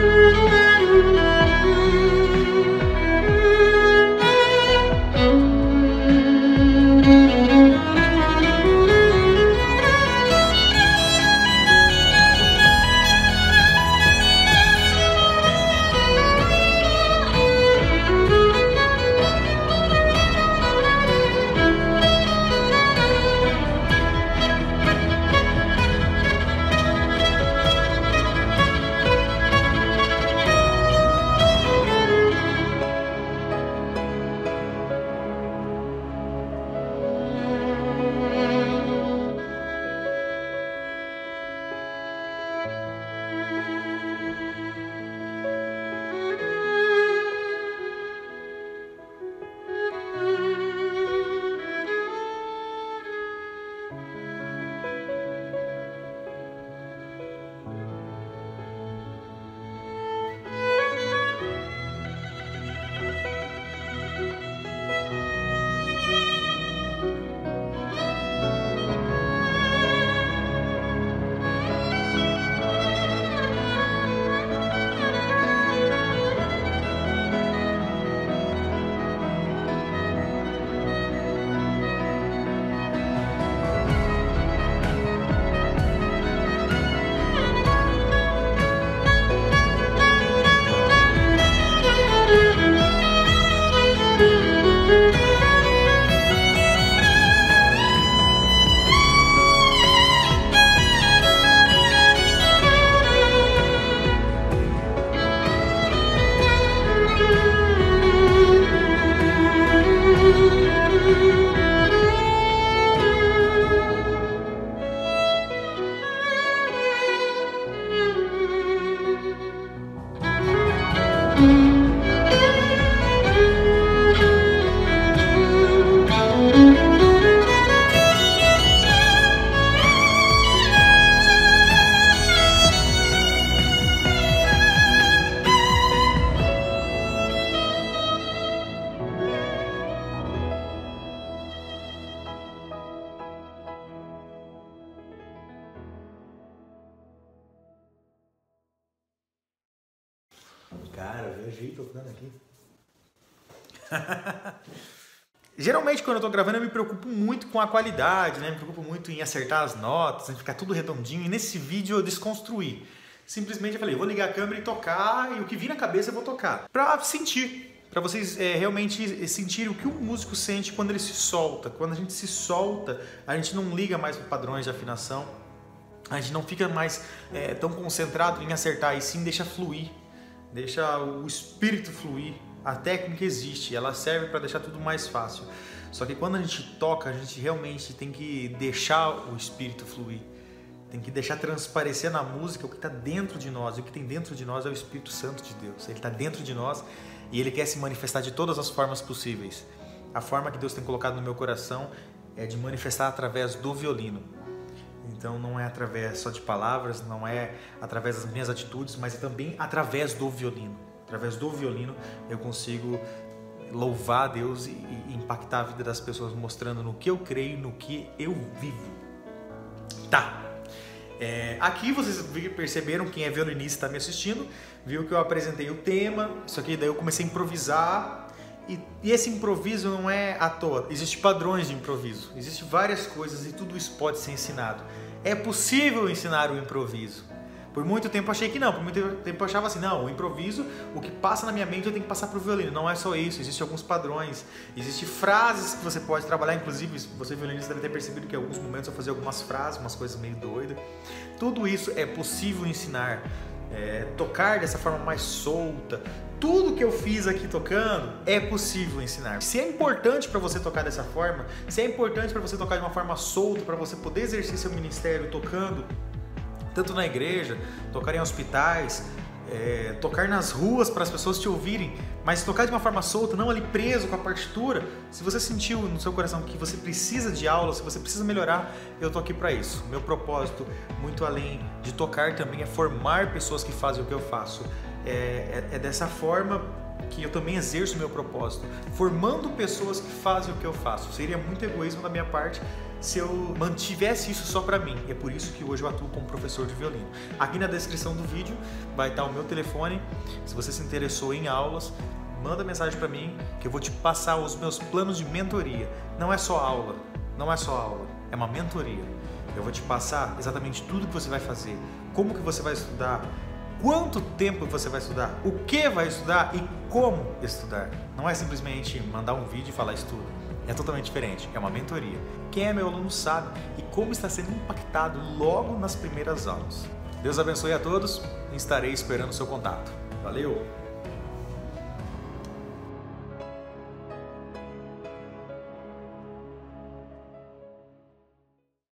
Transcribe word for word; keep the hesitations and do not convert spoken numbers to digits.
Cara, eu viajei tocando aqui. Geralmente quando eu tô gravando eu me preocupo muito com a qualidade, né? Me preocupo muito em acertar as notas, em ficar tudo redondinho. E nesse vídeo eu desconstruí. Simplesmente eu falei, vou ligar a câmera e tocar, e o que vir na cabeça eu vou tocar. Pra sentir, pra vocês é, realmente sentirem o que o músico sente quando ele se solta. Quando a gente se solta, a gente não liga mais para padrões de afinação. A gente não fica mais é, tão concentrado em acertar, e sim deixa fluir. Deixa o espírito fluir. A técnica existe, ela serve para deixar tudo mais fácil. Só que quando a gente toca, a gente realmente tem que deixar o espírito fluir. Tem que deixar transparecer na música o que está dentro de nós. E o que tem dentro de nós é o Espírito Santo de Deus. Ele está dentro de nós e ele quer se manifestar de todas as formas possíveis. A forma que Deus tem colocado no meu coração é de manifestar através do violino. Então não é através só de palavras, não é através das minhas atitudes, mas é também através do violino. Através do violino eu consigo louvar a Deus e, e impactar a vida das pessoas, mostrando no que eu creio, no que eu vivo. Tá. É, aqui vocês perceberam, quem é violinista está me assistindo, viu que eu apresentei o tema, isso aqui daí eu comecei a improvisar. E, e esse improviso não é à toa, existem padrões de improviso, existem várias coisas e tudo isso pode ser ensinado. É possível ensinar o improviso. Por muito tempo eu achei que não, por muito tempo eu achava assim, não, o improviso, o que passa na minha mente eu tenho que passar para o violino. Não é só isso, existem alguns padrões, existem frases que você pode trabalhar, inclusive você violinista deve ter percebido que em alguns momentos eu fazia algumas frases, umas coisas meio doidas. Tudo isso é possível ensinar, é, tocar dessa forma mais solta. Tudo que eu fiz aqui tocando é possível ensinar. Se é importante para você tocar dessa forma, se é importante para você tocar de uma forma solta, para você poder exercer seu ministério tocando, tanto na igreja, tocar em hospitais, é, tocar nas ruas para as pessoas te ouvirem, mas tocar de uma forma solta, não ali preso com a partitura. Se você sentiu no seu coração que você precisa de aula, se você precisa melhorar, eu tô aqui para isso. Meu propósito, muito além de tocar também, é formar pessoas que fazem o que eu faço. É, é, é dessa forma que eu também exerço o meu propósito, formando pessoas que fazem o que eu faço. Seria muito egoísmo da minha parte se eu mantivesse isso só para mim. E é por isso que hoje eu atuo como professor de violino. Aqui na descrição do vídeo vai estar o meu telefone. Se você se interessou em aulas, manda mensagem para mim que eu vou te passar os meus planos de mentoria. Não é só aula, não é só aula, é uma mentoria. Eu vou te passar exatamente tudo que você vai fazer, como que você vai estudar, quanto tempo você vai estudar, o que vai estudar e como estudar. Não é simplesmente mandar um vídeo e falar estudo. É totalmente diferente, é uma mentoria. Quem é meu aluno sabe e como está sendo impactado logo nas primeiras aulas. Deus abençoe a todos e estarei esperando o seu contato. Valeu!